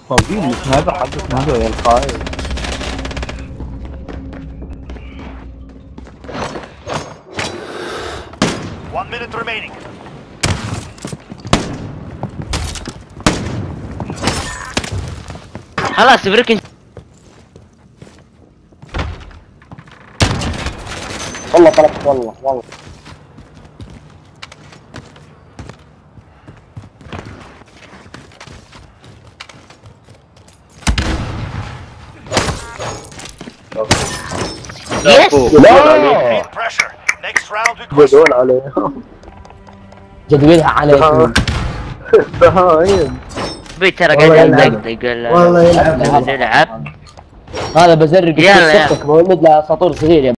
موجود السنايبر حق السنايبر يا الخايف. One minute remaining. خلاص بركن. والله طلبت والله. يس. Create pressure. Next round we cruise. جدول عليهم. جدولها عليكم. فهايم. بي ترى والله قاعد يلعب. يدقدق. والله يلعب. يلعب. هذا بزرق يلا. صوتك مولد له سطور صغير يا